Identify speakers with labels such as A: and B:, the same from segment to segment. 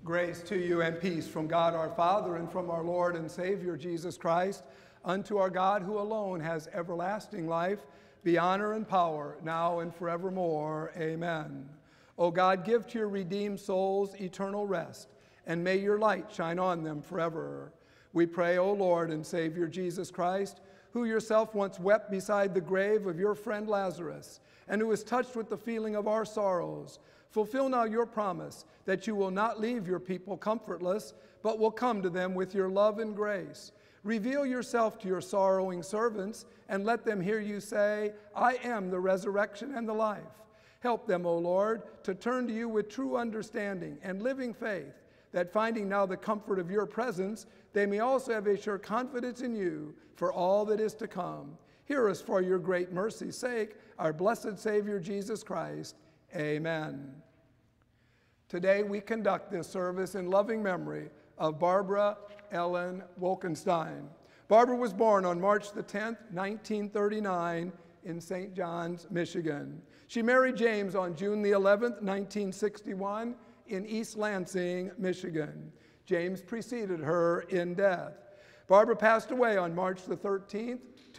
A: Grace to you and peace from God our Father and from our Lord and Savior Jesus Christ. Unto our God who alone has everlasting life, be honor and power now and forevermore. Amen. O God, give to your redeemed souls eternal rest, and may your light shine on them forever. We pray, O Lord and Savior Jesus Christ, who yourself once wept beside the grave of your friend Lazarus, and who is touched with the feeling of our sorrows, fulfill now your promise that you will not leave your people comfortless, but will come to them with your love and grace. Reveal yourself to your sorrowing servants, and let them hear you say, I am the resurrection and the life. Help them, O Lord, to turn to you with true understanding and living faith, that finding now the comfort of your presence, they may also have a sure confidence in you for all that is to come. Hear us for your great mercy's sake, our blessed Savior Jesus Christ. Amen. Today we conduct this service in loving memory of Barbara Ellen Wolkenstein. Barbara was born on March the 10th, 1939 in St. John's, Michigan. She married James on June the 11th, 1961 in East Lansing, Michigan. James preceded her in death. Barbara passed away on March the 13th,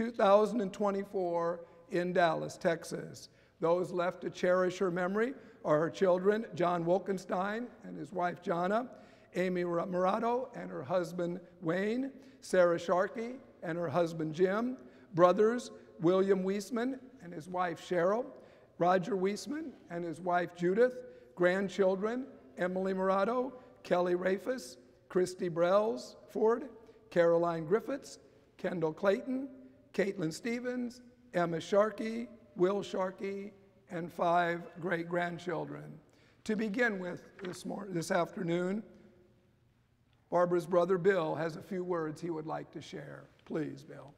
A: 2024 in Dallas, Texas. Those left to cherish her memory are her children, John Wolkenstein and his wife, Jana, Amy Murado and her husband, Wayne, Sarah Sharkey and her husband, Jim, brothers, William Wiesman and his wife, Cheryl, Roger Wiesman and his wife, Judith, grandchildren, Emily Murado, Kelly Rafus, Christy Brells Ford, Caroline Griffiths, Kendall Clayton, Caitlin Stevens, Emma Sharkey, Will Sharkey, and 5 great-grandchildren. To begin with this afternoon, Barbara's brother Bill has a few words he would like to share. Please, Bill.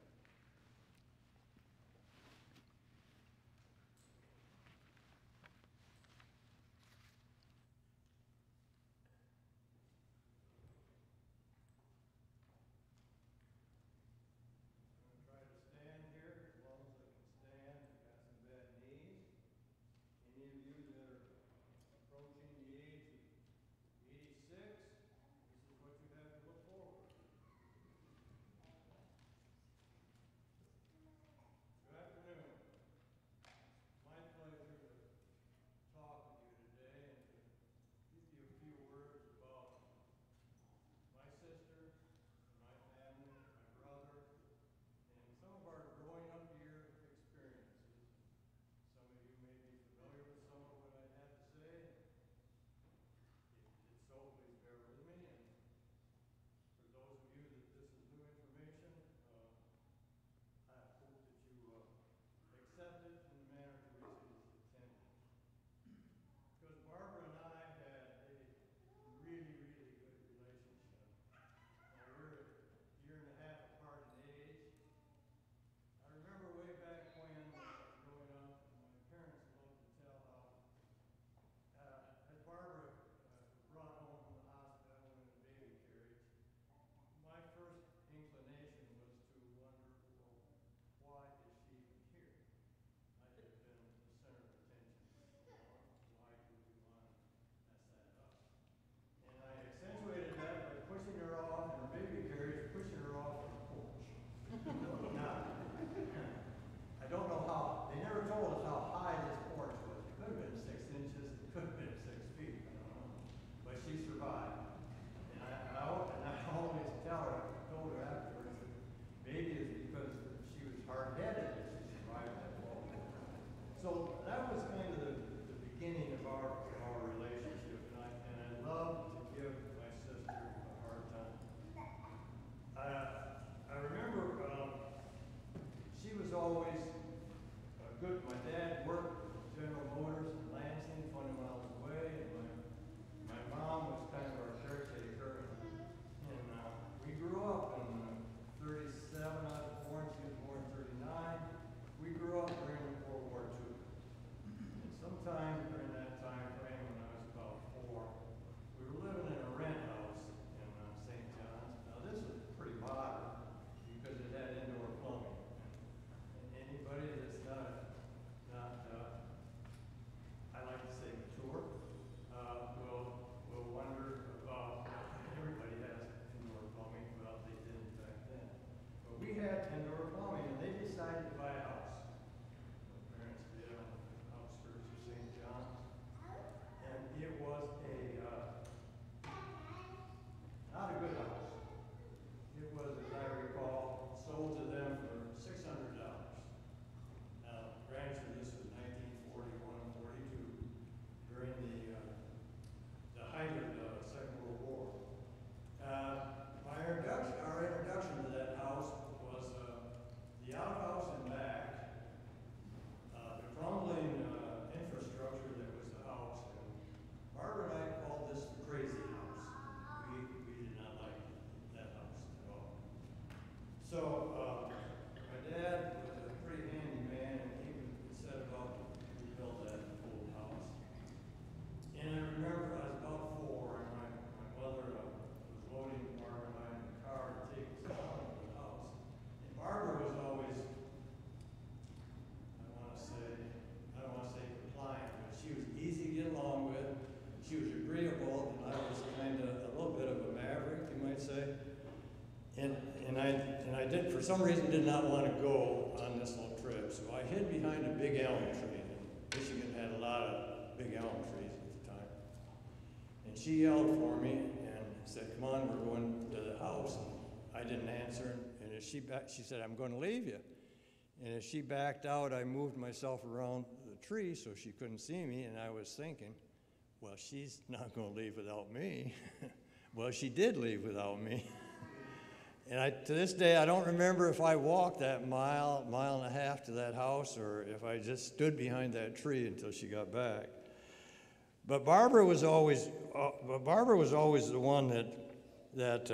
B: for some reason, did not want to go on this little trip. So I hid behind a big elm tree. Michigan had a lot of big elm trees at the time. And she yelled for me and said, come on, we're going to the house. And I didn't answer. And as she said, I'm going to leave you. And as she backed out, I moved myself around the tree so she couldn't see me. And I was thinking, well, she's not going to leave without me. Well, she did leave without me. And to this day, I don't remember if I walked that mile and a half to that house, or if I just stood behind that tree until she got back. But Barbara was always the one that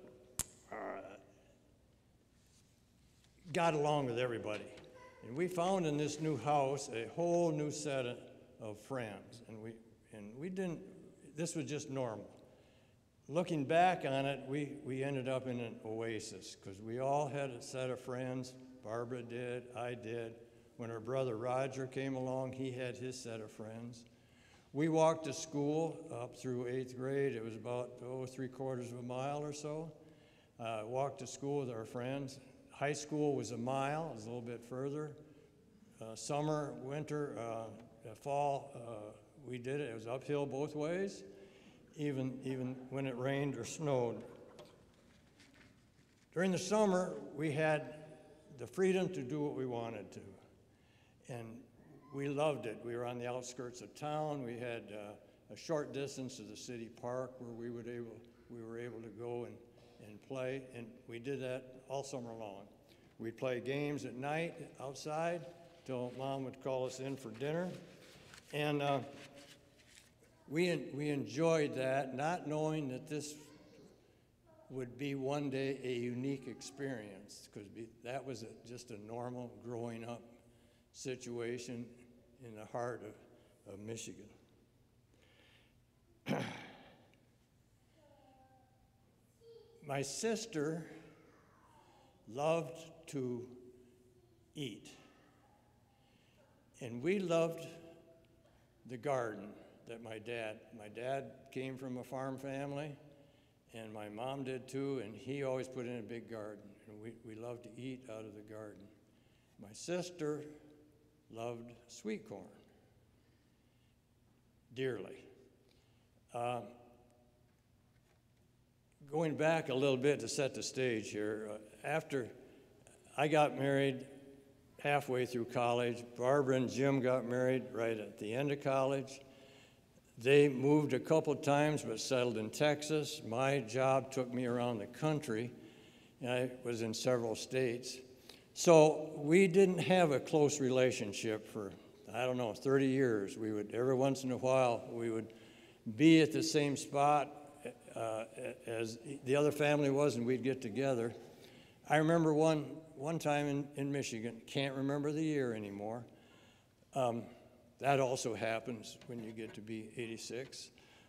B: got along with everybody. And we found in this new house a whole new set of friends, and we didn't. This was just normal. Looking back on it, we ended up in an oasis because we all had a set of friends. Barbara did, I did. When her brother Roger came along, he had his set of friends. We walked to school up through 8th grade. It was about 3/4 of a mile or so. Walked to school with our friends. High school was a mile, it was a little bit further. Summer, winter, fall, we did it. It was uphill both ways. Even when it rained or snowed. During the summer, we had the freedom to do what we wanted to, and we loved it. We were on the outskirts of town. We had a short distance to the city park where we were able to go and play, and we did that all summer long. We'd play games at night outside till Mom would call us in for dinner, and we enjoyed that, not knowing that this would be one day a unique experience, because that was just a normal growing up situation in the heart of Michigan. My sister loved to eat, and we loved the garden that my dad came from a farm family, and my mom did too, and he always put in a big garden, and we loved to eat out of the garden. My sister loved sweet corn dearly. Going back a little bit to set the stage here, after I got married halfway through college, Barbara and Jim got married right at the end of college. They moved a couple times but settled in Texas. My job took me around the country, and I was in several states. So we didn't have a close relationship for, 30 years. We would, every once in a while, we would be at the same spot as the other family was, and we'd get together. I remember one time in Michigan, can't remember the year anymore. That also happens when you get to be 86.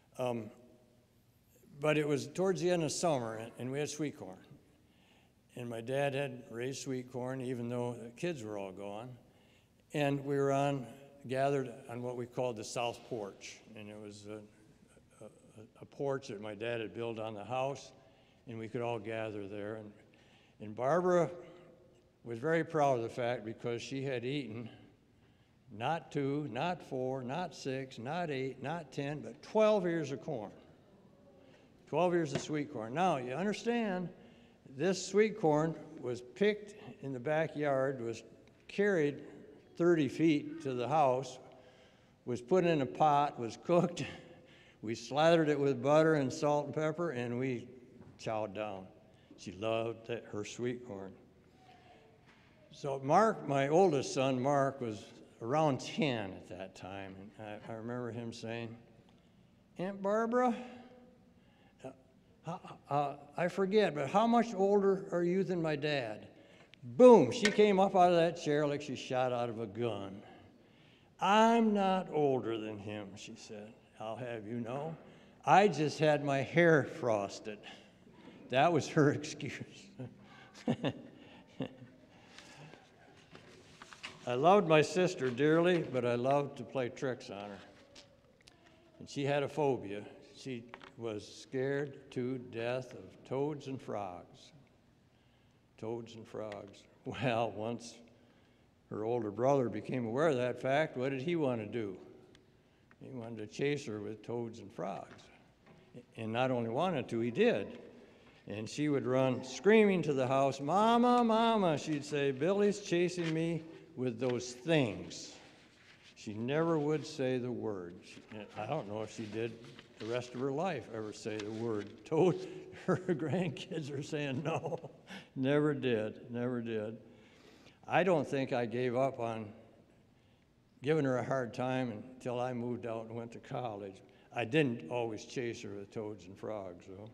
B: But it was towards the end of summer, and we had sweet corn. And my dad had raised sweet corn, even though the kids were all gone. And we were gathered on what we called the south porch. And it was a porch that my dad had built on the house, and we could all gather there. And Barbara was very proud of the fact, because she had eaten not 2, not 4, not 6, not 8, not 10, but 12 ears of corn. 12 ears of sweet corn. Now, you understand, this sweet corn was picked in the backyard, was carried 30 feet to the house, was put in a pot, was cooked. We slathered it with butter and salt and pepper, and we chowed down. She loved her sweet corn. So Mark, my oldest son, Mark, was around 10 at that time, and I remember him saying, Aunt Barbara, I forget, but how much older are you than my dad? Boom, she came up out of that chair like she shot out of a gun. I'm not older than him, she said. I'll have you know, I just had my hair frosted. That was her excuse. I loved my sister dearly, but I loved to play tricks on her. And she had a phobia. She was scared to death of toads and frogs. toads and frogs. Well, once her older brother became aware of that fact, what did he want to do? He wanted to chase her with toads and frogs. And not only wanted to, he did. And she would run screaming to the house, "Mama, Mama," she'd say, "Billy's chasing me with those things." She never would say the word. I don't know if she did the rest of her life ever say the word toad. Her grandkids are saying no, never did, never did. I don't think I gave up on giving her a hard time until I moved out and went to college. I didn't always chase her with toads and frogs, though.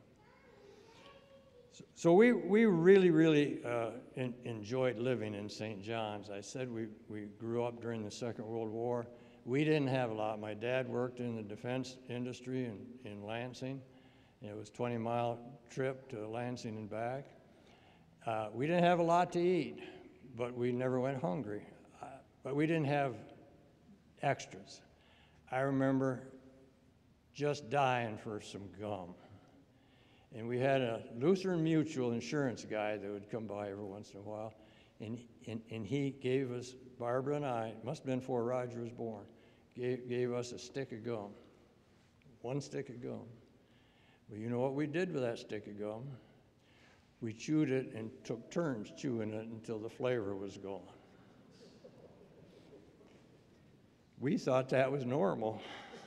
B: So we really enjoyed living in St. John's. I said we grew up during the Second World War. We didn't have a lot. My dad worked in the defense industry in Lansing. It was a 20-mile trip to Lansing and back. We didn't have a lot to eat, but we never went hungry. But we didn't have extras. I remember just dying for some gum. And we had a Lutheran Mutual insurance guy that would come by every once in a while, and he gave us, Barbara and I, it must have been before Roger was born, gave us a stick of gum, one stick of gum. Well, you know what we did with that stick of gum? We chewed it and took turns chewing it until the flavor was gone. We thought that was normal.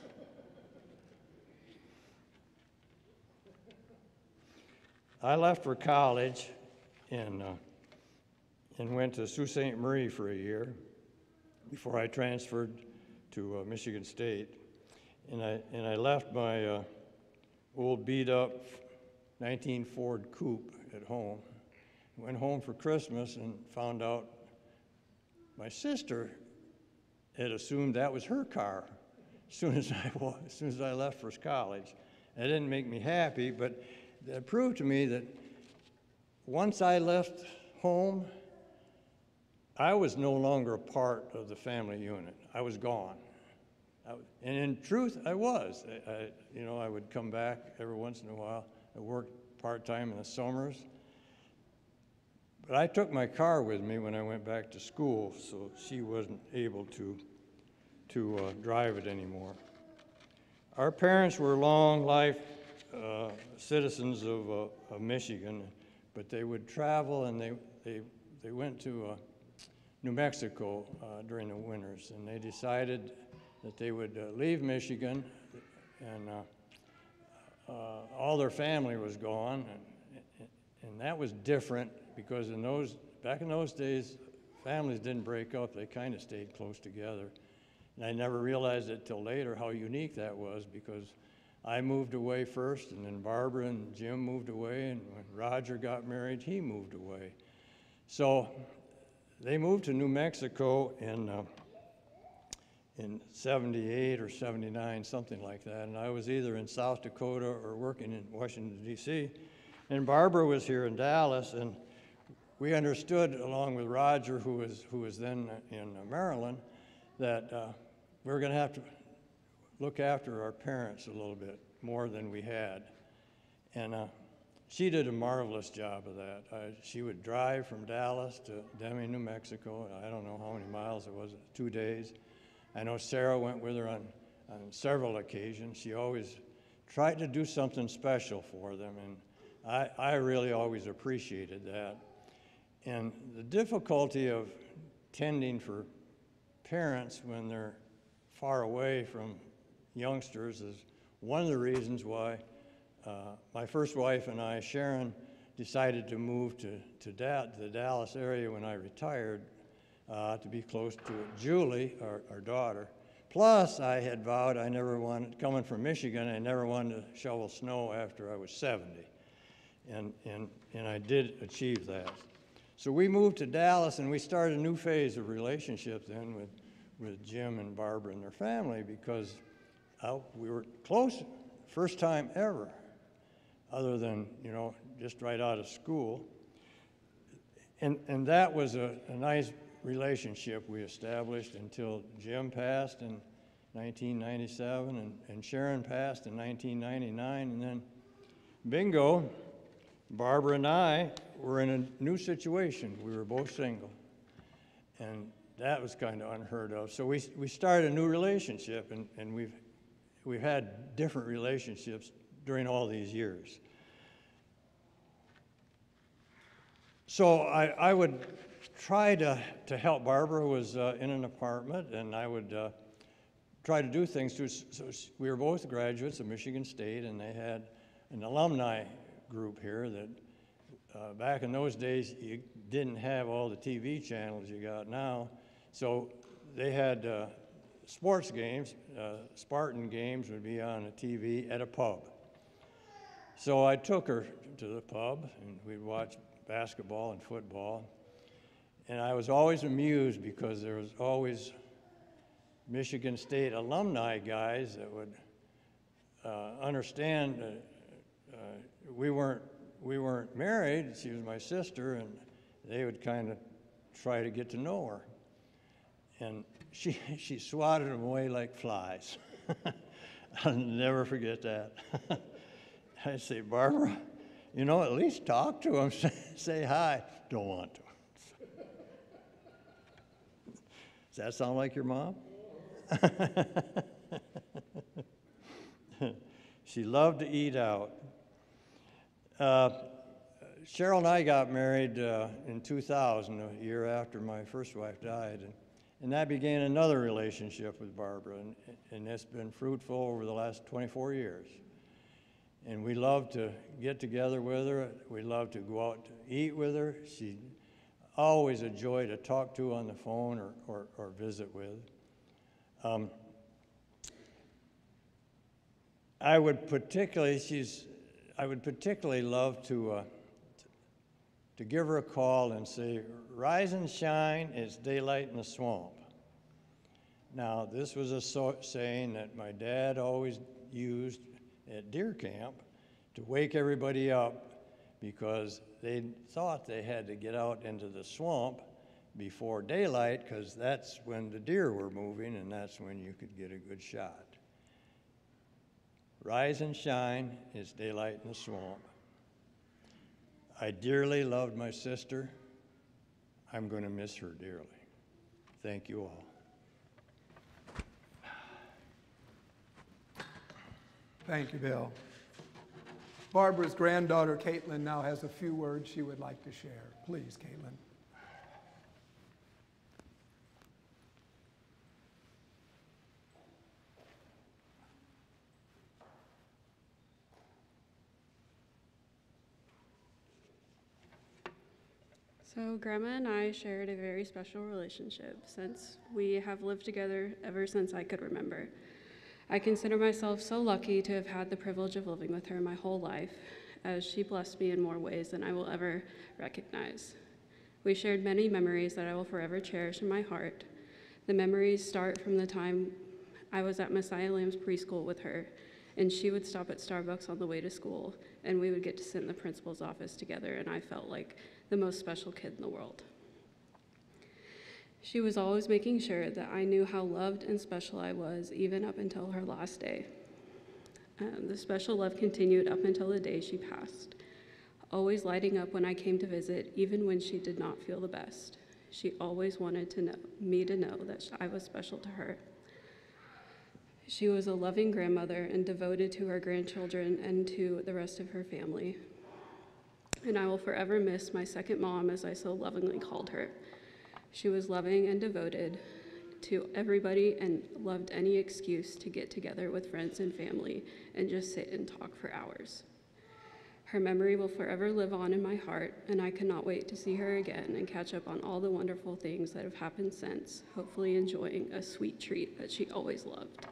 B: I left for college and went to Sault Ste. Marie for a year before I transferred to Michigan State. And I left my old beat-up 19 Ford Coupe at home. Went home for Christmas and found out my sister had assumed that was her car as soon as I left for college. That didn't make me happy, but that proved to me that once I left home, I was no longer a part of the family unit. I was gone. And in truth, I was. I would come back every once in a while. I worked part-time in the summers. But I took my car with me when I went back to school, so she wasn't able to drive it anymore. Our parents were long life citizens of Michigan, but they would travel and they went to New Mexico during the winters, and they decided that they would leave Michigan, and all their family was gone, and that was different because back in those days, families didn't break up; they kind of stayed close together. And I never realized it till later how unique that was, because I moved away first, and then Barbara and Jim moved away, and when Roger got married, he moved away. So they moved to New Mexico in 78 or 79, something like that, and I was either in South Dakota or working in Washington, D.C., and Barbara was here in Dallas, and we understood, along with Roger, who was then in Maryland, that we were going to have to look after our parents a little bit more than we had. And she did a marvelous job of that. She would drive from Dallas to Deming, New Mexico. I don't know how many miles it was, 2 days. I know Sarah went with her on several occasions. She always tried to do something special for them, and I really always appreciated that. And the difficulty of tending for parents when they're far away from youngsters is one of the reasons why my first wife and I, Sharon, decided to move to the Dallas area when I retired to be close to Julie, our daughter. Plus, I had vowed I never wanted, coming from Michigan, I never wanted to shovel snow after I was 70. And I did achieve that. So we moved to Dallas, and we started a new phase of relationship then with Jim and Barbara and their family, because we were close, first time ever, other than, just right out of school. And that was a nice relationship we established until Jim passed in 1997 and Sharon passed in 1999, and then bingo, Barbara and I were in a new situation. We were both single, and that was kind of unheard of. So we started a new relationship, and we've had different relationships during all these years. So I would try to help. Barbara was in an apartment, and I would try to do things to. So we were both graduates of Michigan State, and they had an alumni group here that back in those days you didn't have all the TV channels you got now. So they had sports games. Spartan games would be on a TV at a pub. So I took her to the pub, and we'd watch basketball and football. And I was always amused because there was always Michigan State alumni guys that would understand we weren't married. She was my sister, and they would kind of try to get to know her. And she swatted them away like flies. I'll never forget that. I'd say, Barbara, you know, at least talk to them, say hi. Don't want to. Does that sound like your mom? She loved to eat out. Cheryl and I got married in 2000, a year after my first wife died, and that began another relationship with Barbara, and it's been fruitful over the last 24 years. And we love to get together with her. We love to go out to eat with her. She always a joy to talk to on the phone or visit with. I would particularly love to give her a call and say, "Rise and shine, it's daylight in the swamp." Now, this was a saying that my dad always used at deer camp to wake everybody up because they thought they had to get out into the swamp before daylight because that's when the deer were moving and that's when you could get a good shot. Rise and shine, it's daylight in the swamp. I dearly loved my sister. I'm going to miss her dearly. Thank you all.
A: Thank you, Bill. Barbara's granddaughter, Caitlin, now has a few words she would like to share. Please, Caitlin.
C: So Grandma and I shared a very special relationship since we have lived together ever since I could remember. I consider myself so lucky to have had the privilege of living with her my whole life, as she blessed me in more ways than I will ever recognize. We shared many memories that I will forever cherish in my heart. The memories start from the time I was at Messiah Lamb's preschool with her, and she would stop at Starbucks on the way to school, and we would get to sit in the principal's office together, and I felt like the most special kid in the world. She was always making sure that I knew how loved and special I was, even up until her last day. The special love continued up until the day she passed, always lighting up when I came to visit, even when she did not feel the best. She always wanted me to know that I was special to her. She was a loving grandmother and devoted to her grandchildren and to the rest of her family. And I will forever miss my second mom, as I so lovingly called her. She was loving and devoted to everybody and loved any excuse to get together with friends and family and just sit and talk for hours. Her memory will forever live on in my heart, and I cannot wait to see her again and catch up on all the wonderful things that have happened since, hopefully enjoying a sweet treat that she always loved.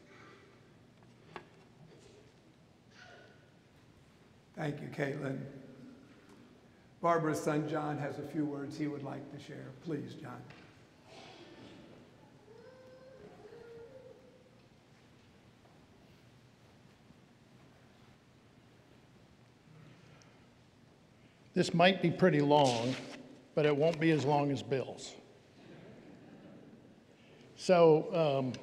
A: Thank you, Caitlin. Barbara's son, John, has a few words he would like to share. Please, John.
D: This might be pretty long, but it won't be as long as Bill's. So,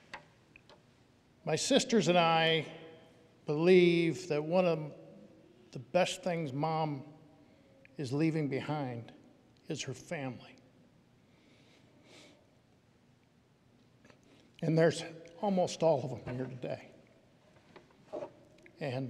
D: my sisters and I believe that one of the best things Mom is leaving behind is her family. And there's almost all of them here today. And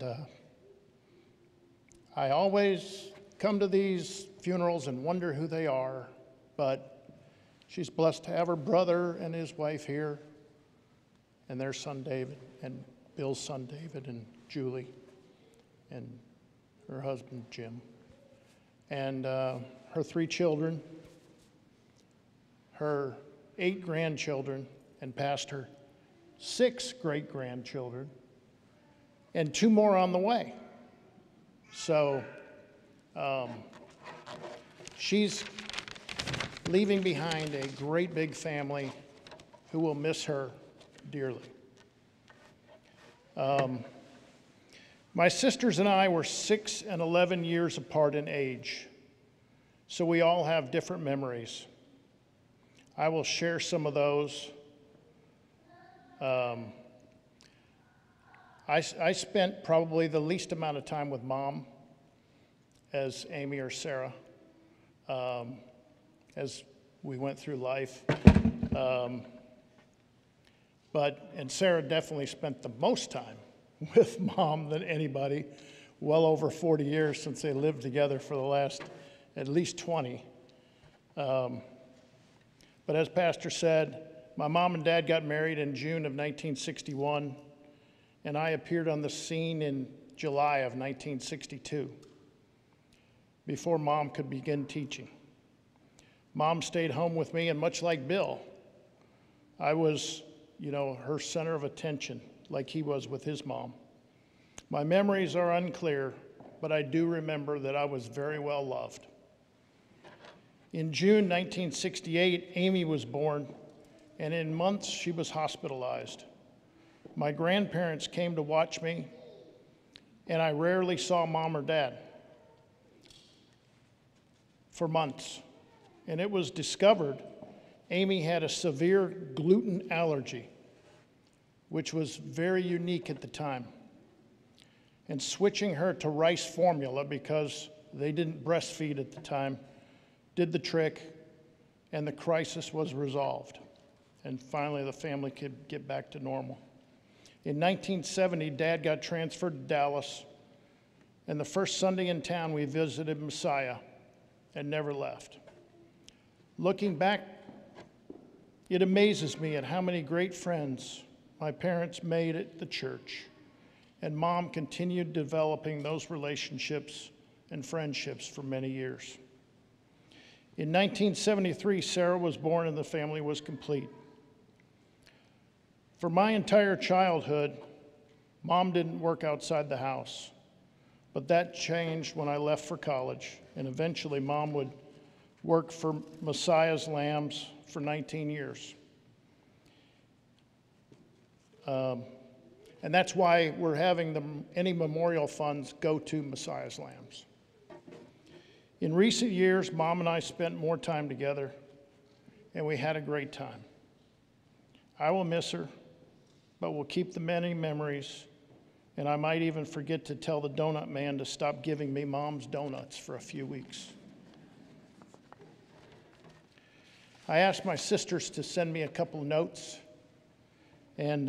D: I always come to these funerals and wonder who they are, but she's blessed to have her brother and his wife here, and their son David, and Bill's son David, and Julie, and her husband Jim, and her 3 children, her 8 grandchildren, and past her 6 great-grandchildren, and 2 more on the way. So she's leaving behind a great big family who will miss her dearly. My sisters and I were 6 and 11 years apart in age, so we all have different memories. I will share some of those. I spent probably the least amount of time with Mom as Amy or Sarah as we went through life. And Sarah definitely spent the most time with Mom than anybody, well over 40 years since they lived together for the last at least 20. But as Pastor said, my mom and dad got married in June of 1961, and I appeared on the scene in July of 1962, before Mom could begin teaching. Mom stayed home with me, and much like Bill, I was, her center of attention, like he was with his mom. My memories are unclear, but I do remember that I was very well loved. In June 1968, Amy was born, and in months she was hospitalized. My grandparents came to watch me, and I rarely saw Mom or Dad for months. And it was discovered Amy had a severe gluten allergy, which was very unique at the time. And switching her to rice formula, because they didn't breastfeed at the time, did the trick, and the crisis was resolved. And finally, the family could get back to normal. In 1970, Dad got transferred to Dallas, and the first Sunday in town, we visited Messiah and never left. Looking back, it amazes me at how many great friends my parents made at the church, and Mom continued developing those relationships and friendships for many years. In 1973, Sarah was born and the family was complete. For my entire childhood, Mom didn't work outside the house, but that changed when I left for college, and eventually Mom would work for Messiah's Lambs for 19 years. And that's why we're having any memorial funds go to Messiah's Lambs. In recent years, Mom and I spent more time together, and we had a great time. I will miss her, but we'll keep the many memories, and I might even forget to tell the donut man to stop giving me Mom's donuts for a few weeks. I asked my sisters to send me a couple of notes, and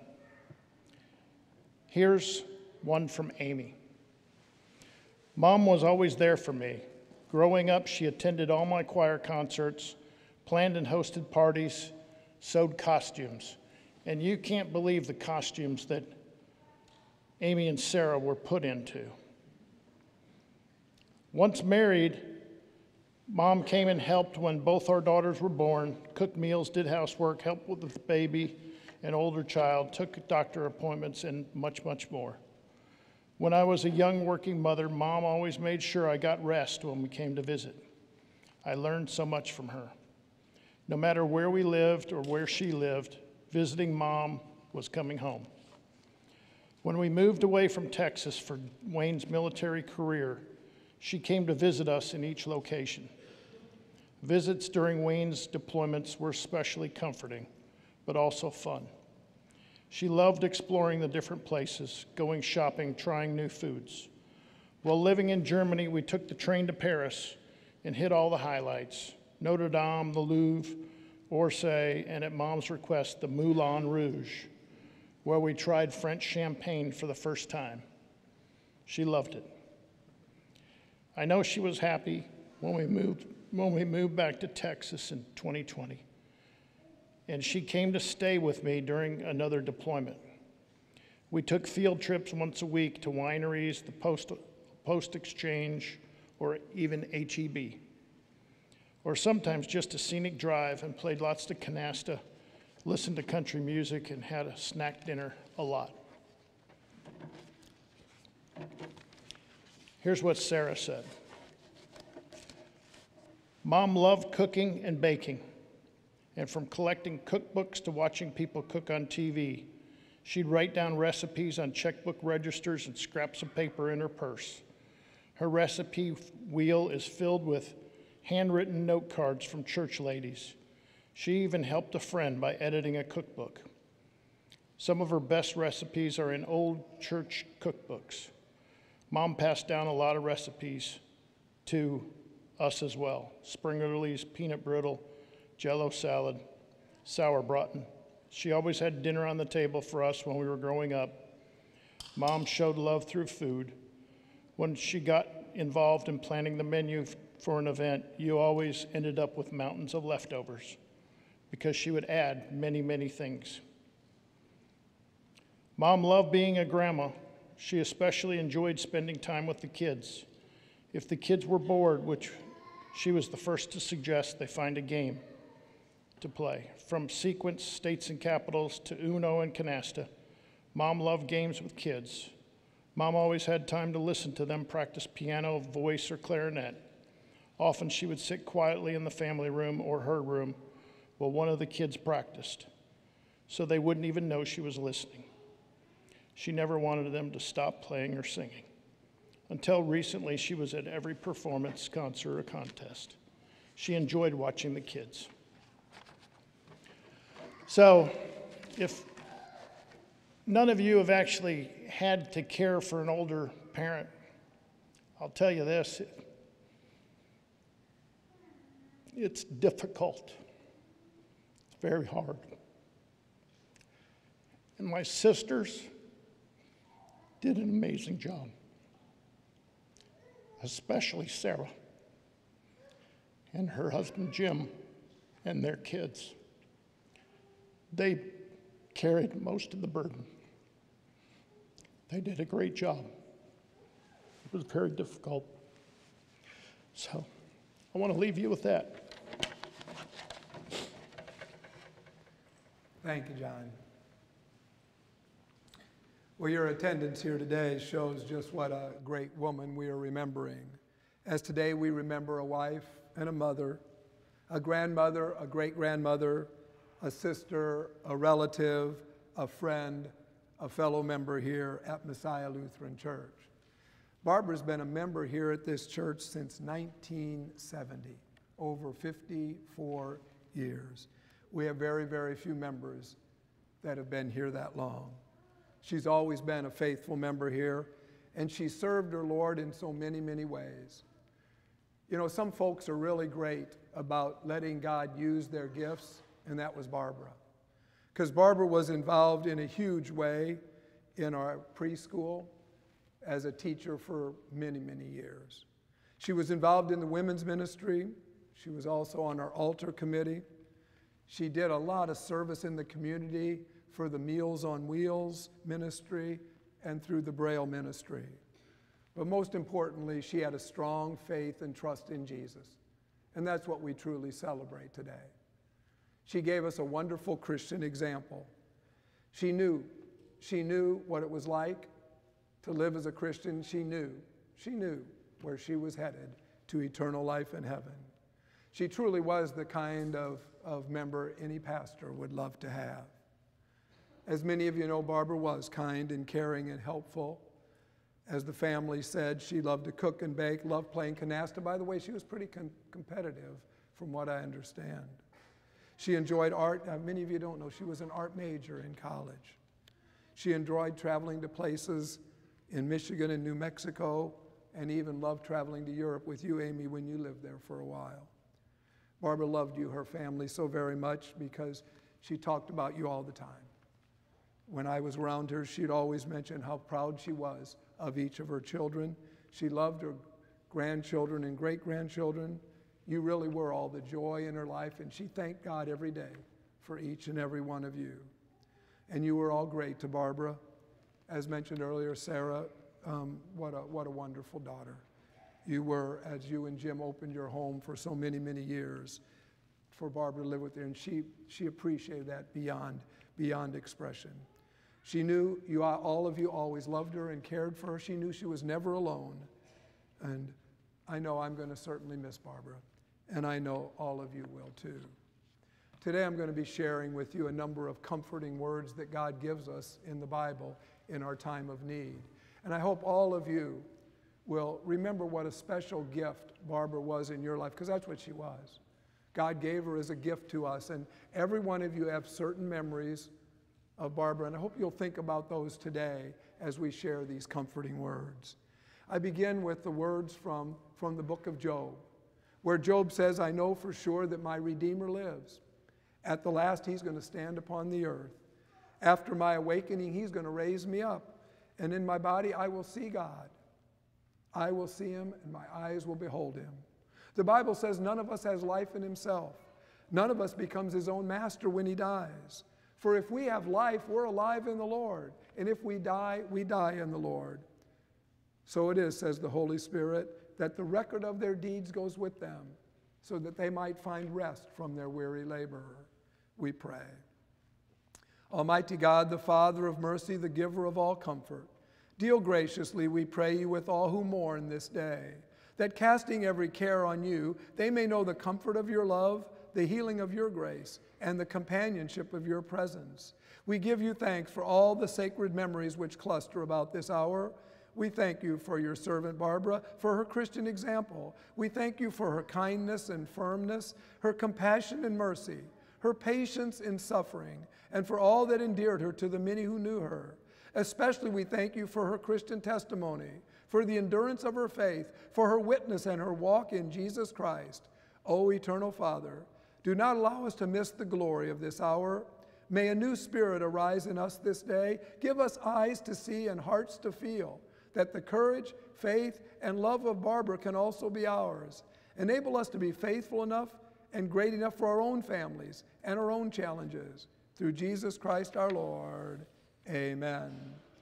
D: here's one from Amy. Mom was always there for me. Growing up, she attended all my choir concerts, planned and hosted parties, sewed costumes. And you can't believe the costumes that Amy and Sarah were put into. Once married, Mom came and helped when both our daughters were born, cooked meals, did housework, helped with the baby and older child, took doctor appointments, and much, much more. When I was a young working mother, Mom always made sure I got rest when we came to visit. I learned so much from her. No matter where we lived or where she lived, visiting Mom was coming home. When we moved away from Texas for Wayne's military career, she came to visit us in each location. Visits during Wayne's deployments were especially comforting, but also fun. She loved exploring the different places, going shopping, trying new foods. While living in Germany, we took the train to Paris and hit all the highlights: Notre Dame, the Louvre, Orsay, and at Mom's request, the Moulin Rouge, where we tried French champagne for the first time. She loved it. I know she was happy when we moved back to Texas in 2020, and she came to stay with me during another deployment. We took field trips once a week to wineries, the Post Exchange, or even HEB, or sometimes just a scenic drive, and played lots of canasta, listened to country music, and had a snack dinner a lot. Here's what Sarah said. Mom loved cooking and baking, and from collecting cookbooks to watching people cook on TV, she'd write down recipes on checkbook registers and scraps of paper in her purse. Her recipe wheel is filled with handwritten note cards from church ladies. She even helped a friend by editing a cookbook. Some of her best recipes are in old church cookbooks. Mom passed down a lot of recipes to us as well. Springerly's peanut brittle, Jello salad, sauerbraten. She always had dinner on the table for us when we were growing up. Mom showed love through food. When she got involved in planning the menu for an event, you always ended up with mountains of leftovers because she would add many, many things. Mom loved being a grandma. She especially enjoyed spending time with the kids. If the kids were bored, which she was the first to suggest they find a game to play. From sequence, states and capitals, to Uno and canasta, Mom loved games with kids. Mom always had time to listen to them practice piano, voice, or clarinet. Often she would sit quietly in the family room or her room while one of the kids practiced, so they wouldn't even know she was listening. She never wanted them to stop playing or singing. Until recently, she was at every performance, concert, or contest. She enjoyed watching the kids. So, if none of you have actually had to care for an older parent, I'll tell you this, it's difficult. It's very hard. And my sisters did an amazing job, especially Sarah and her husband Jim and their kids. They carried most of the burden. They did a great job. It was very difficult. So I want to leave you with that.
A: Thank you, John. Well, your attendance here today shows just what a great woman we are remembering. As today we remember a wife and a mother, a grandmother, a great-grandmother, a sister, a relative, a friend, a fellow member here at Messiah Lutheran Church. Barbara's been a member here at this church since 1970, over 54 years. We have very, very few members that have been here that long. She's always been a faithful member here, and she served her Lord in so many, many ways. You know, some folks are really great about letting God use their gifts, and that was Barbara. Because Barbara was involved in a huge way in our preschool as a teacher for many, many years. She was involved in the women's ministry. She was also on our altar committee. She did a lot of service in the community for the Meals on Wheels ministry and through the Braille ministry. But most importantly, she had a strong faith and trust in Jesus. And that's what we truly celebrate today. She gave us a wonderful Christian example. She knew what it was like to live as a Christian. She knew where she was headed to eternal life in heaven. She truly was the kind of member any pastor would love to have. As many of you know, Barbara was kind and caring and helpful. As the family said, she loved to cook and bake, loved playing canasta. By the way, she was pretty competitive from what I understand. She enjoyed art. Many of you don't know, she was an art major in college. She enjoyed traveling to places in Michigan and New Mexico and even loved traveling to Europe with you, Amy, when you lived there for a while. Barbara loved you, her family, so very much because she talked about you all the time. When I was around her, she'd always mention how proud she was of each of her children. She loved her grandchildren and great-grandchildren. You really were all the joy in her life, and she thanked God every day for each and every one of you. And you were all great to Barbara. As mentioned earlier, Sarah, what a wonderful daughter. You were, as you and Jim opened your home for so many, many years, for Barbara to live with her, and she appreciated that beyond expression. She knew all of you always loved her and cared for her. She knew she was never alone. And I know I'm going to certainly miss Barbara, and I know all of you will too. Today I'm going to be sharing with you a number of comforting words that God gives us in the Bible in our time of need. And I hope all of you will remember what a special gift Barbara was in your life, because that's what she was. God gave her as a gift to us, and every one of you have certain memories of Barbara, and I hope you'll think about those today as we share these comforting words. I begin with the words from the book of Job, where Job says, I know for sure that my Redeemer lives. At the last, he's going to stand upon the earth. After my awakening, he's going to raise me up, and in my body I will see God. I will see him, and my eyes will behold him. The Bible says none of us has life in himself. None of us becomes his own master when he dies. For if we have life, we're alive in the Lord. And if we die in the Lord. So it is, says the Holy Spirit, that the record of their deeds goes with them, so that they might find rest from their weary labor. We pray. Almighty God, the Father of mercy, the giver of all comfort, deal graciously, we pray you, with all who mourn this day, that casting every care on you, they may know the comfort of your love, the healing of your grace, and the companionship of your presence. We give you thanks for all the sacred memories which cluster about this hour. We thank you for your servant Barbara, for her Christian example. We thank you for her kindness and firmness, her compassion and mercy, her patience in suffering, and for all that endeared her to the many who knew her. Especially we thank you for her Christian testimony, for the endurance of her faith, for her witness and her walk in Jesus Christ. O eternal Father, do not allow us to miss the glory of this hour. May a new spirit arise in us this day. Give us eyes to see and hearts to feel, that the courage, faith, and love of Barbara can also be ours. Enable us to be faithful enough and great enough for our own families and our own challenges. Through Jesus Christ our Lord. Amen.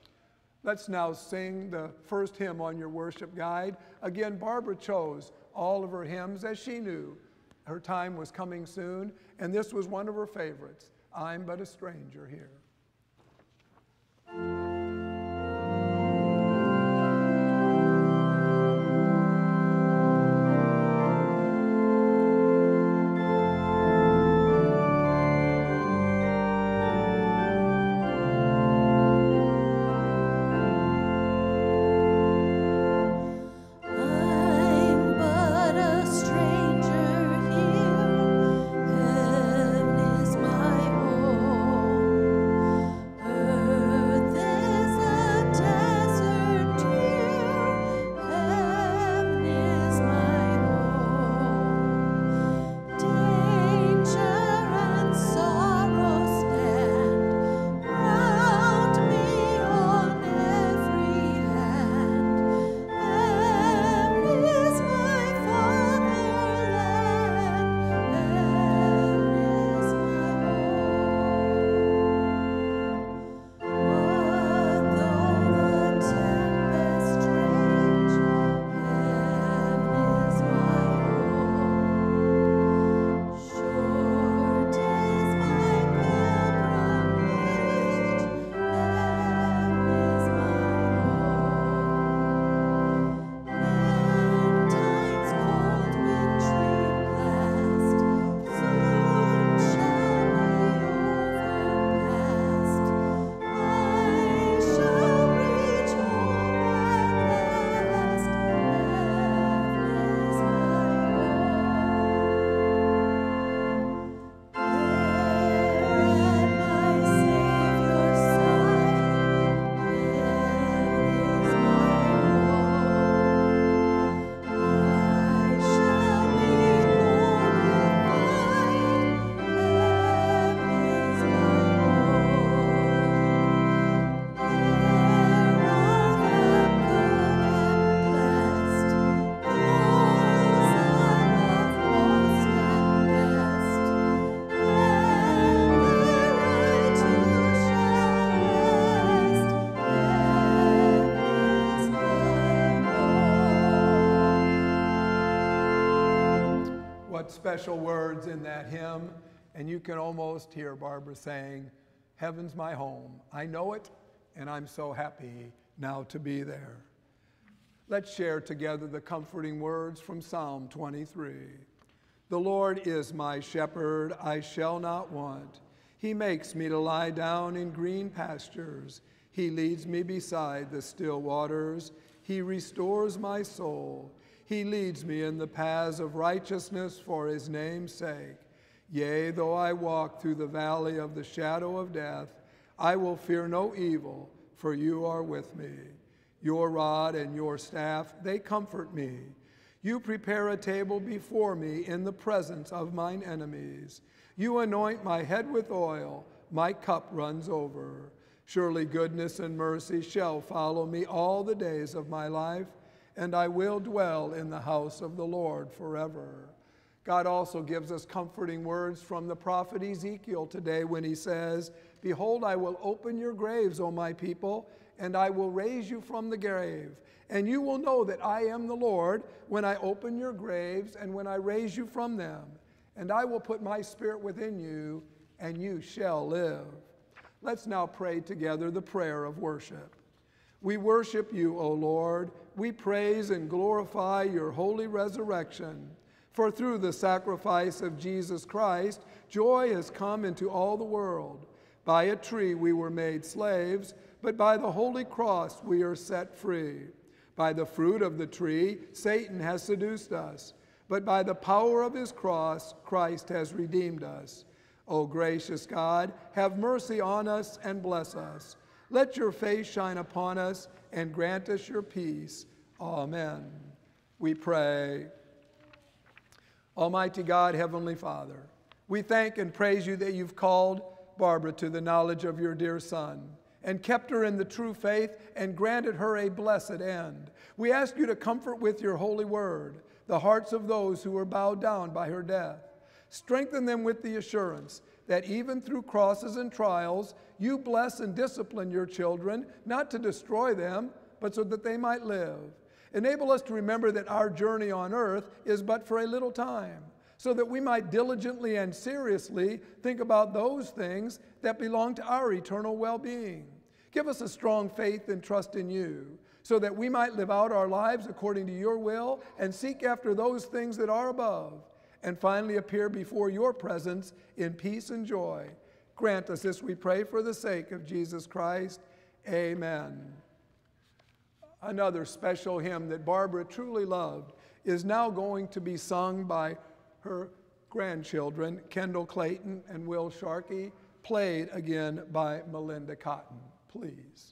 A: Let's now sing the first hymn on your worship guide. Again, Barbara chose all of her hymns as she knew her time was coming soon, and this was one of her favorites, I'm But a Stranger Here.
E: Heaven is my home.
A: What special words in that hymn. And you can almost hear Barbara saying, heaven's my home. I know it, and I'm so happy now to be there. Let's share together the comforting words from Psalm 23. The Lord is my shepherd, I shall not want. He makes me to lie down in green pastures. He leads me beside the still waters. He restores my soul. He leads me in the paths of righteousness for his name's sake. Yea, though I walk through the valley of the shadow of death, I will fear no evil, for you are with me. Your rod and your staff, they comfort me. You prepare a table before me in the presence of mine enemies. You anoint my head with oil, my cup runs over. Surely goodness and mercy shall follow me all the days of my life, and I will dwell in the house of the Lord forever. God also gives us comforting words from the prophet Ezekiel today when he says, behold, I will open your graves, O my people, and I will raise you from the grave. And you will know that I am the Lord when I open your graves and when I raise you from them. And I will put my spirit within you, and you shall live. Let's now pray together the prayer of worship. We worship you, O Lord. We praise and glorify your holy resurrection. For through the sacrifice of Jesus Christ, joy has come into all the world. By a tree we were made slaves, but by the holy cross we are set free. By the fruit of the tree, Satan has seduced us, but by the power of his cross, Christ has redeemed us. O gracious God, have mercy on us and bless us. Let your face shine upon us and grant us your peace. Amen. We pray. Almighty God, Heavenly Father, we thank and praise you that you've called Barbara to the knowledge of your dear Son and kept her in the true faith and granted her a blessed end. We ask you to comfort with your holy word the hearts of those who were bowed down by her death. Strengthen them with the assurance that even through crosses and trials, you bless and discipline your children, not to destroy them, but so that they might live. Enable us to remember that our journey on earth is but for a little time, so that we might diligently and seriously think about those things that belong to our eternal well-being. Give us a strong faith and trust in you, so that we might live out our lives according to your will and seek after those things that are above, and finally appear before your presence in peace and joy. Grant us this, we pray, for the sake of Jesus Christ. Amen. Another special hymn that Barbara truly loved is now going to be sung by her grandchildren, Kendall Clayton and Will Sharkey, played again by Melinda Cotton. Please.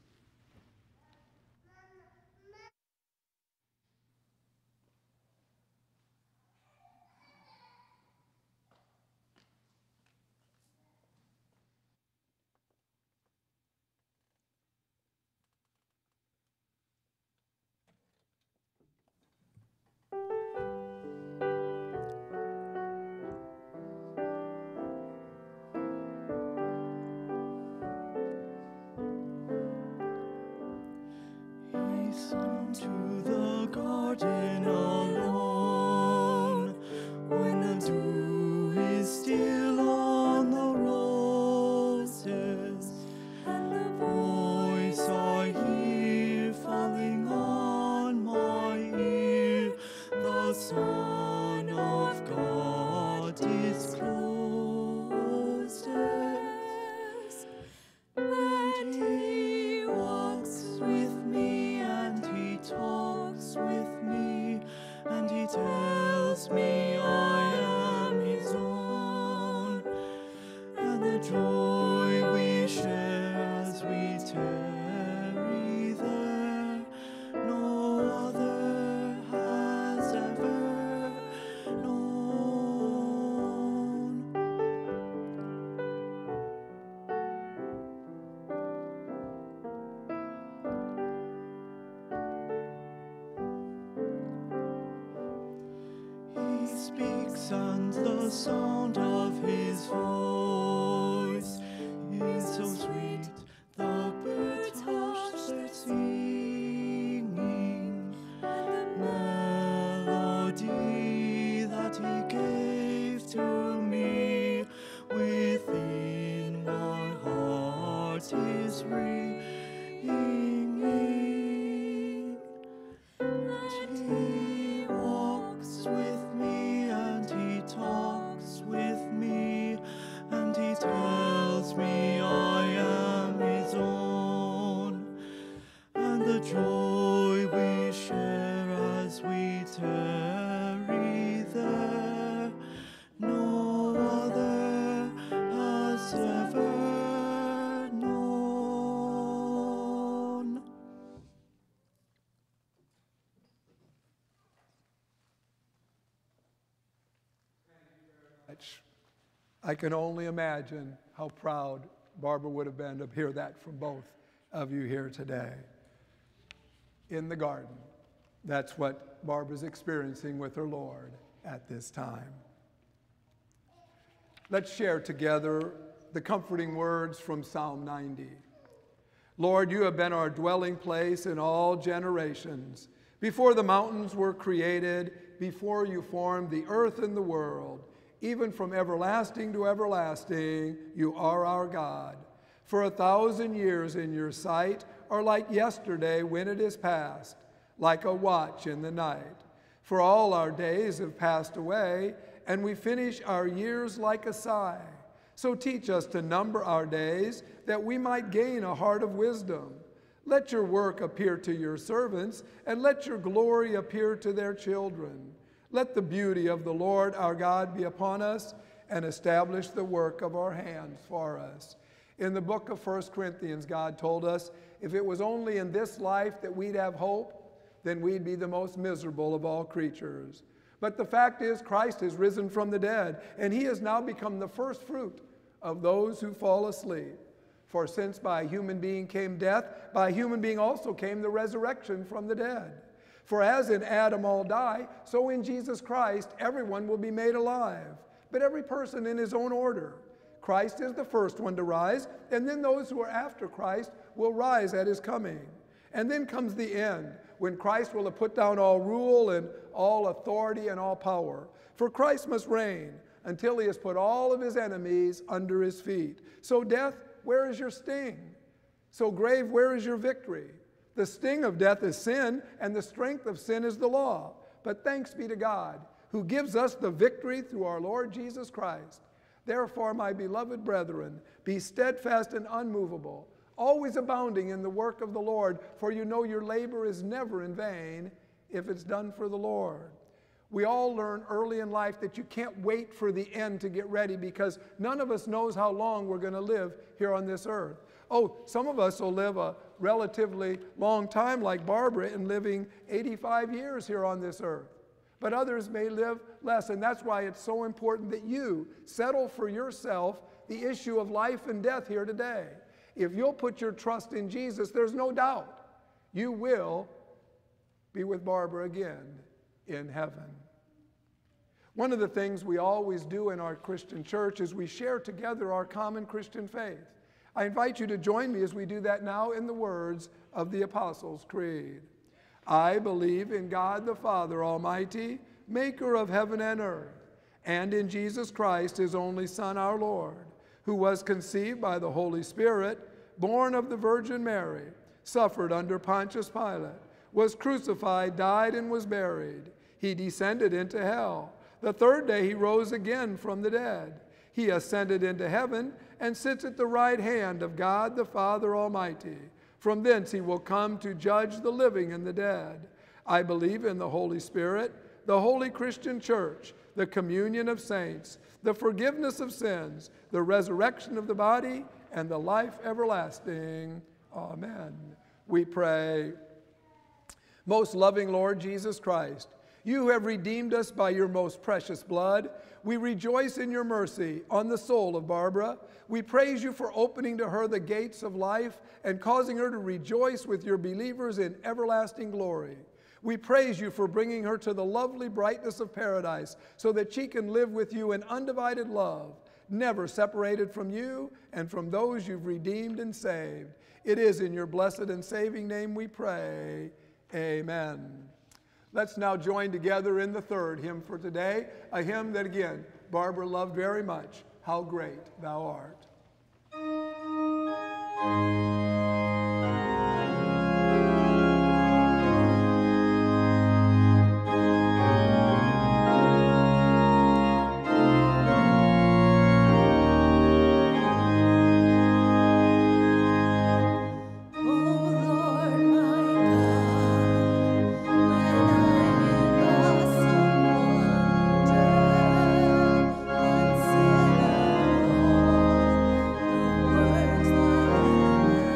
E: To the garden alone, when the dew is still on the roses, and the voice I hear falling on my ear, the Son of God discloses, and he walks with me, and he talks with me, and he tells me I am his own, and the joy we share as we tarry there, no other has ever known. He speaks, and the sound of his voice is so sweet. The birds hush their singing, and the melody that he gave
A: much. I can only imagine how proud Barbara would have been to hear that from both of you here today. In the garden, that's what Barbara's experiencing with her Lord at this time. Let's share together the comforting words from Psalm 90. Lord, you have been our dwelling place in all generations. Before the mountains were created, before you formed the earth and the world, even from everlasting to everlasting, you are our God. For 1,000 years in your sight are like yesterday when it is past, like a watch in the night. For all our days have passed away, and we finish our years like a sigh. So teach us to number our days, that we might gain a heart of wisdom. Let your work appear to your servants, and let your glory appear to their children. Let the beauty of the Lord our God be upon us, and establish the work of our hands for us. In the book of 1 Corinthians, God told us, if it was only in this life that we'd have hope, then we'd be the most miserable of all creatures. But the fact is, Christ has risen from the dead, and he has now become the first fruit of those who fall asleep. For since by a human being came death, by a human being also came the resurrection from the dead. For as in Adam all die, so in Jesus Christ everyone will be made alive, but every person in his own order. Christ is the first one to rise, and then those who are after Christ will rise at his coming. And then comes the end, when Christ will have put down all rule and all authority and all power. For Christ must reign until he has put all of his enemies under his feet. So death, where is your sting? So grave, where is your victory? The sting of death is sin, and the strength of sin is the law. But thanks be to God, who gives us the victory through our Lord Jesus Christ. Therefore, my beloved brethren, be steadfast and unmovable, always abounding in the work of the Lord, for you know your labor is never in vain if it's done for the Lord. We all learn early in life that you can't wait for the end to get ready, because none of us knows how long we're going to live here on this earth. Oh, some of us will live a relatively long time like Barbara in living 85 years here on this earth. But others may live less, and that's why it's so important that you settle for yourself the issue of life and death here today. If you'll put your trust in Jesus, there's no doubt you will be with Barbara again in heaven. One of the things we always do in our Christian church is we share together our common Christian faith. I invite you to join me as we do that now in the words of the Apostles' Creed. I believe in God the Father Almighty, maker of heaven and earth, and in Jesus Christ, his only Son, our Lord, who was conceived by the Holy Spirit, born of the Virgin Mary, suffered under Pontius Pilate, was crucified, died, and was buried. He descended into hell. The third day he rose again from the dead. He ascended into heaven and sits at the right hand of God the Father Almighty. From thence he will come to judge the living and the dead. I believe in the Holy Spirit, the holy Christian church, the communion of saints, the forgiveness of sins, the resurrection of the body, and the life everlasting. Amen. We pray. Most loving Lord Jesus Christ, you who have redeemed us by your most precious blood, we rejoice in your mercy on the soul of Barbara. We praise you for opening to her the gates of life and causing her to rejoice with your believers in everlasting glory. We praise you for bringing her to the lovely brightness of paradise so that she can live with you in undivided love, never separated from you and from those you've redeemed and saved. It is in your blessed and saving name we pray. Amen. Let's now join together in the third hymn for today, a hymn that, again, Barbara loved very much, How Great Thou Art.
E: Works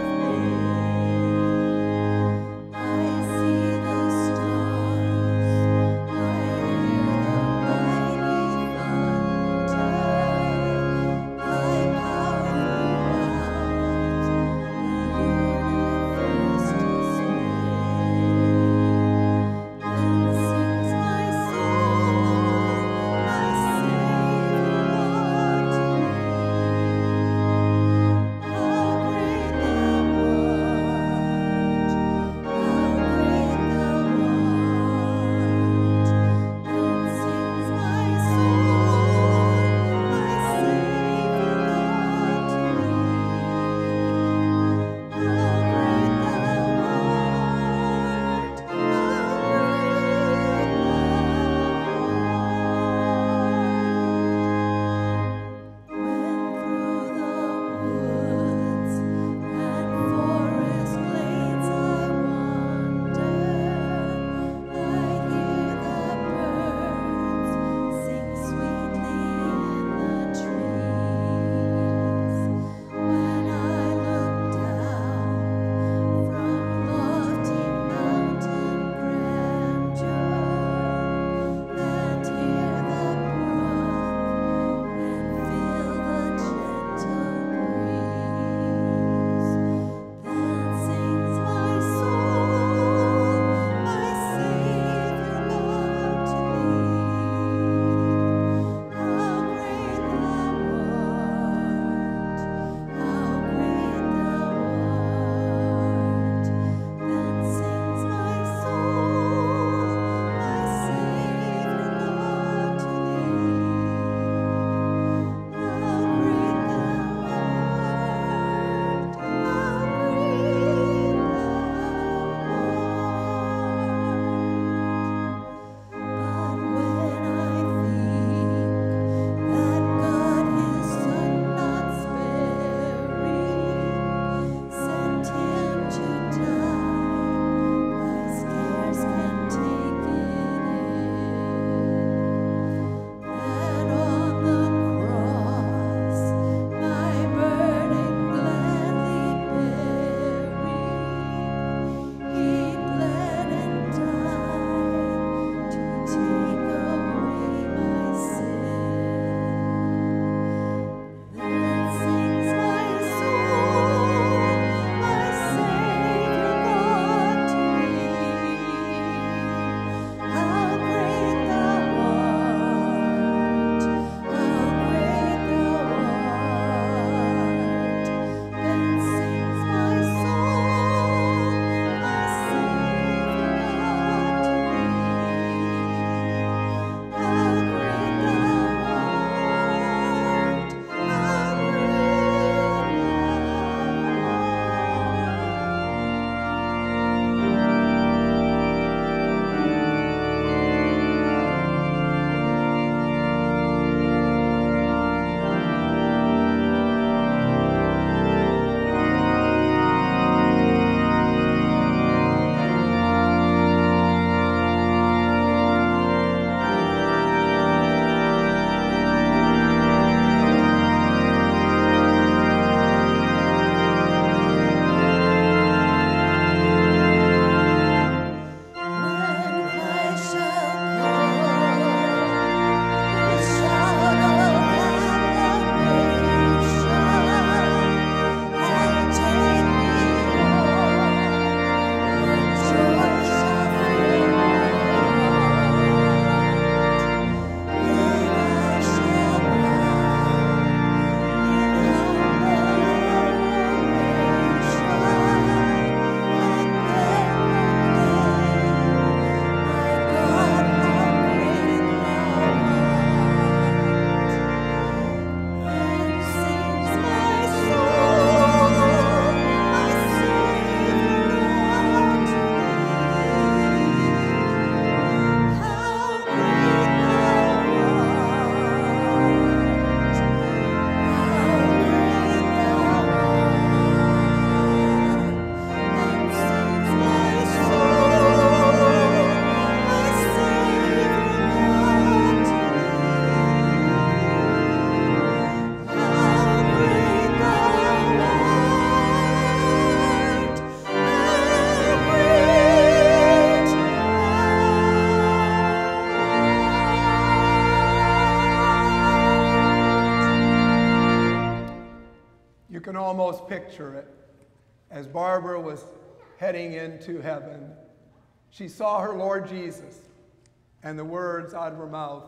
A: picture it. As Barbara was heading into heaven, she saw her Lord Jesus and the words out of her mouth,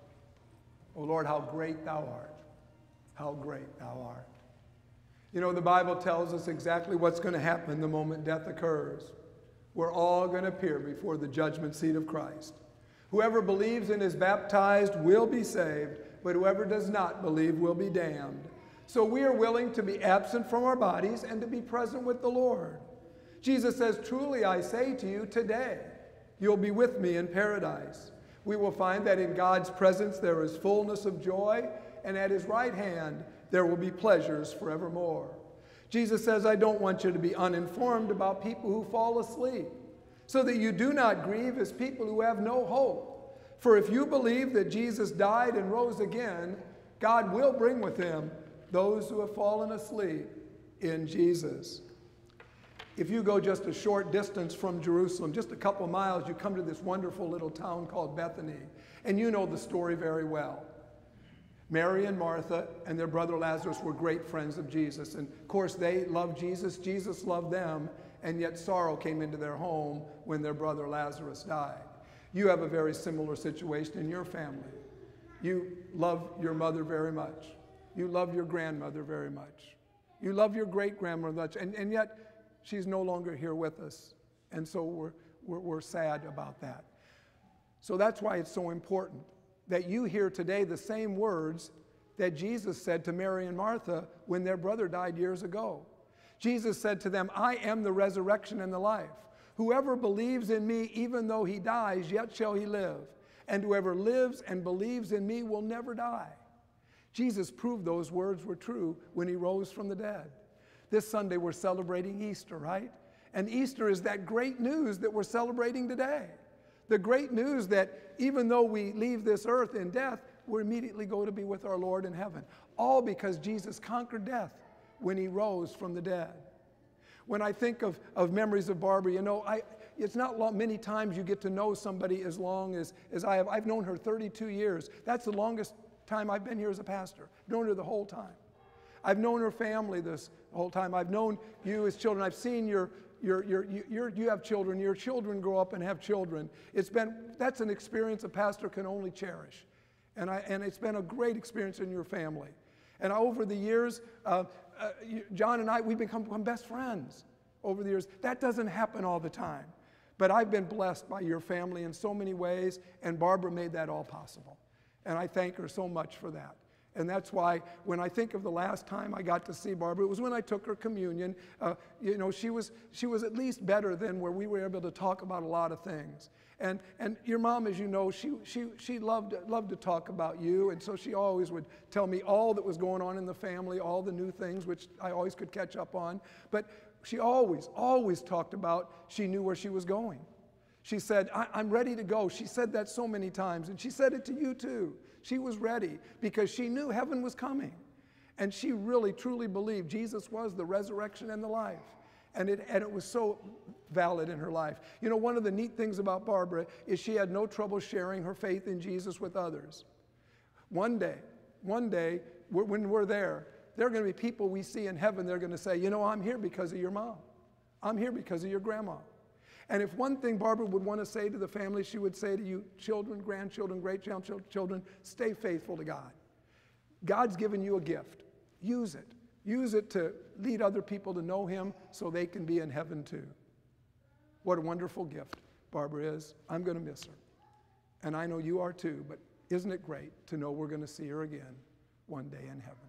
A: "O Lord, how great thou art. How great thou art." You know, the Bible tells us exactly what's going to happen the moment death occurs. We're all going to appear before the judgment seat of Christ. Whoever believes and is baptized will be saved, but whoever does not believe will be damned. So we are willing to be absent from our bodies and to be present with the Lord. Jesus says, "Truly I say to you, today you'll be with me in paradise." We will find that in God's presence there is fullness of joy, and at his right hand there will be pleasures forevermore. Jesus says, "I don't want you to be uninformed about people who fall asleep, so that you do not grieve as people who have no hope. For if you believe that Jesus died and rose again, God will bring with him those who have fallen asleep in Jesus." If you go just a short distance from Jerusalem, just a couple miles, you come to this wonderful little town called Bethany. And you know the story very well. Mary and Martha and their brother Lazarus were great friends of Jesus. And of course, they loved Jesus. Jesus loved them. And yet sorrow came into their home when their brother Lazarus died. You have a very similar situation in your family. You love your mother very much. You love your grandmother very much. You love your great-grandmother much. And yet, she's no longer here with us. And so we're sad about that. So that's why it's so important that you hear today the same words that Jesus said to Mary and Martha when their brother died years ago. Jesus said to them, "I am the resurrection and the life. Whoever believes in me, even though he dies, yet shall he live. And whoever lives and believes in me will never die." Jesus proved those words were true when he rose from the dead. This Sunday we're celebrating Easter, right? And Easter is that great news that we're celebrating today. The great news that even though we leave this earth in death, we're immediately going to be with our Lord in heaven. All because Jesus conquered death when he rose from the dead. When I think of memories of Barbara, you know, it's not many times you get to know somebody as long as I have. I've known her 32 years. That's the longest time I've been here as a pastor. I've known her the whole time. I've known her family this whole time. I've known you as children. I've seen you have children. Your children grow up and have children. That's an experience a pastor can only cherish. And it's been a great experience in your family. And over the years, John and I, we've become best friends over the years. That doesn't happen all the time. But I've been blessed by your family in so many ways, and Barbara made that all possible. And I thank her so much for that. And that's why when I think of the last time I got to see Barbara, it was when I took her communion. You know, she was at least better than where we were able to talk about a lot of things. And your mom, as you know, she loved to talk about you, and so she always would tell me all that was going on in the family, all the new things, which I always could catch up on. But she always talked about she knew where she was going. She said, I'm ready to go. She said that so many times, and she said it to you too. She was ready because she knew heaven was coming. And she really, truly believed Jesus was the resurrection and the life. And it was so valid in her life. You know, one of the neat things about Barbara is she had no trouble sharing her faith in Jesus with others. One day, when we're there are going to be people we see in heaven, they're going to say, you know, I'm here because of your mom. I'm here because of your grandma. And if one thing Barbara would want to say to the family, she would say to you, children, grandchildren, great-grandchildren, stay faithful to God. God's given you a gift. Use it. Use it to lead other people to know him so they can be in heaven too. What a wonderful gift Barbara is. I'm going to miss her. And I know you are too, but isn't it great to know we're going to see her again one day in heaven?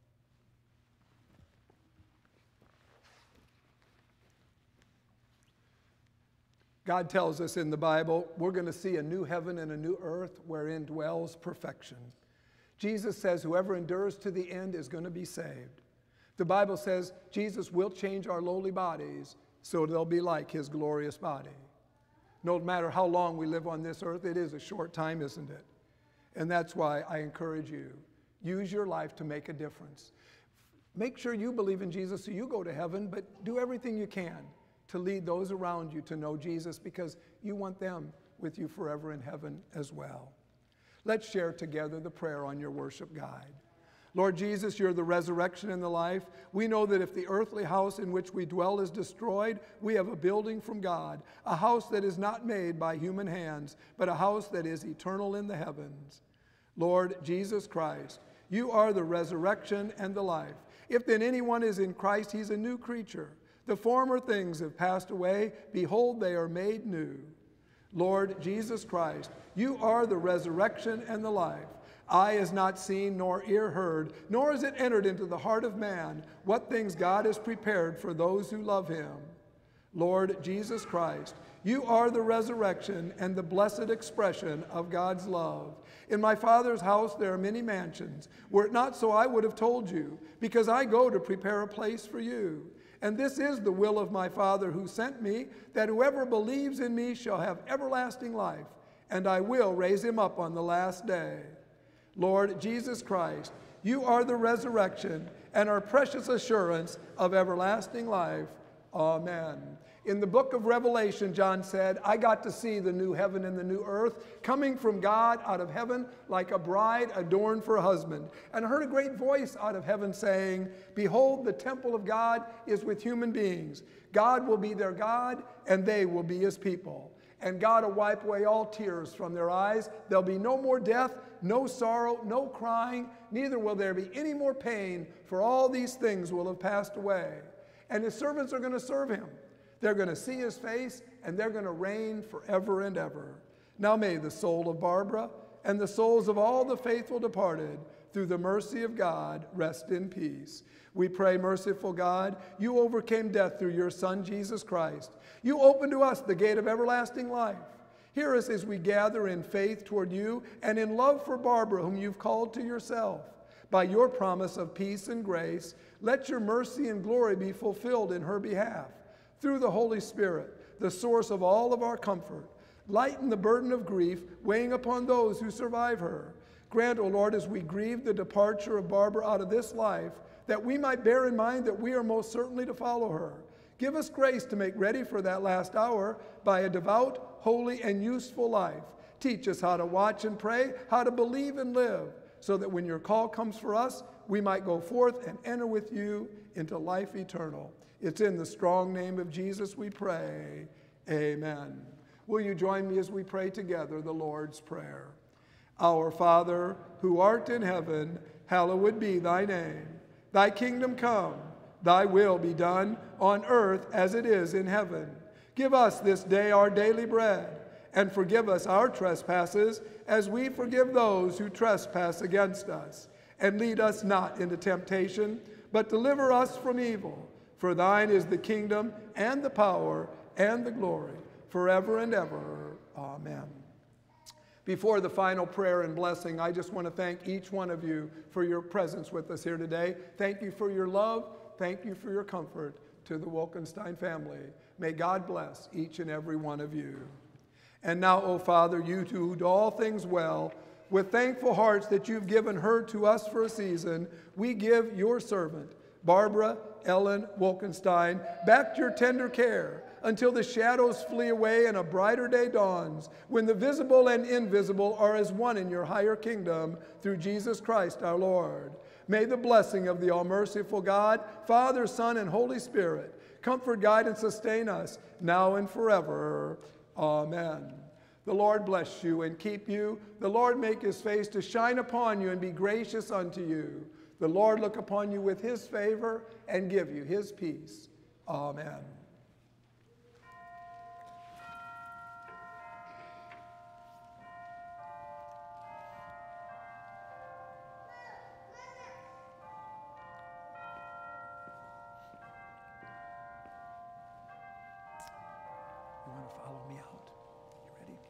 A: God tells us in the Bible, we're going to see a new heaven and a new earth wherein dwells perfection. Jesus says whoever endures to the end is going to be saved. The Bible says Jesus will change our lowly bodies so they'll be like his glorious body. No matter how long we live on this earth, it is a short time, isn't it? And that's why I encourage you, use your life to make a difference. Make sure you believe in Jesus so you go to heaven, but do everything you can to lead those around you to know Jesus because you want them with you forever in heaven as well. Let's share together the prayer on your worship guide. Lord Jesus, you're the resurrection and the life. We know that if the earthly house in which we dwell is destroyed, we have a building from God, a house that is not made by human hands, but a house that is eternal in the heavens. Lord Jesus Christ, you are the resurrection and the life. If then anyone is in Christ, he's a new creature. The former things have passed away. Behold, they are made new. Lord Jesus Christ, you are the resurrection and the life. Eye has not seen, nor ear heard, nor has it entered into the heart of man what things God has prepared for those who love him. Lord Jesus Christ, you are the resurrection and the blessed expression of God's love. In my Father's house there are many mansions. Were it not so, I would have told you, because I go to prepare a place for you. And this is the will of my Father who sent me, that whoever believes in me shall have everlasting life, and I will raise him up on the last day. Lord Jesus Christ, you are the resurrection and our precious assurance of everlasting life. Amen. In the book of Revelation, John said, I got to see the new heaven and the new earth coming from God out of heaven like a bride adorned for a husband. And I heard a great voice out of heaven saying, behold, the temple of God is with human beings. God will be their God, and they will be his people. And God will wipe away all tears from their eyes. There'll be no more death, no sorrow, no crying, neither will there be any more pain, for all these things will have passed away. And his servants are going to serve him. They're going to see his face, and they're going to reign forever and ever. Now may the soul of Barbara and the souls of all the faithful departed, through the mercy of God, rest in peace. We pray, merciful God, you overcame death through your Son, Jesus Christ. You opened to us the gate of everlasting life. Hear us as we gather in faith toward you and in love for Barbara, whom you've called to yourself. By your promise of peace and grace, let your mercy and glory be fulfilled in her behalf. Through the Holy Spirit, the source of all of our comfort, lighten the burden of grief weighing upon those who survive her. Grant, O Lord, as we grieve the departure of Barbara out of this life, that we might bear in mind that we are most certainly to follow her. Give us grace to make ready for that last hour by a devout, holy, and useful life. Teach us how to watch and pray, how to believe and live, so that when your call comes for us, we might go forth and enter with you into life eternal. It's in the strong name of Jesus we pray. Amen. Will you join me as we pray together the Lord's Prayer? Our Father, who art in heaven, hallowed be thy name. Thy kingdom come, thy will be done on earth as it is in heaven. Give us this day our daily bread, and forgive us our trespasses as we forgive those who trespass against us. And lead us not into temptation, but deliver us from evil. For thine is the kingdom and the power and the glory forever and ever. Amen. Before the final prayer and blessing, I just want to thank each one of you for your presence with us here today. Thank you for your love. Thank you for your comfort to the Wolkenstein family. May God bless each and every one of you. And now, O Father, you who do all things well, with thankful hearts that you've given her to us for a season, we give your servant, Barbara Ellen Wolkenstein, back to your tender care until the shadows flee away and a brighter day dawns, when the visible and invisible are as one in your higher kingdom, through Jesus Christ our Lord. May the blessing of the all-merciful God, Father, Son, and Holy Spirit, comfort, guide, and sustain us now and forever. Amen. The Lord bless you and keep you. The Lord make his face to shine upon you and be gracious unto you. The Lord look upon you with his favor and give you his peace. Amen. You want to follow me out? You ready?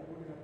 A: we're going to